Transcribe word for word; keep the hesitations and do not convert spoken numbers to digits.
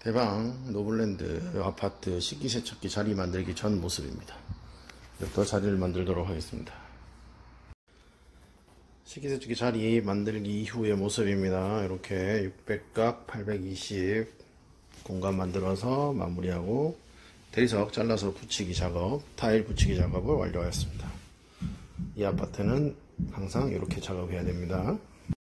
대방 노블랜드 아파트 식기세척기 자리 만들기 전 모습입니다. 이부터 자리를 만들도록 하겠습니다. 식기세척기 자리 만들기 이후의 모습입니다. 이렇게 육백각 팔백이십 공간 만들어서 마무리하고 대리석 잘라서 붙이기 작업, 타일 붙이기 작업을 완료하였습니다. 이 아파트는 항상 이렇게 작업해야 됩니다.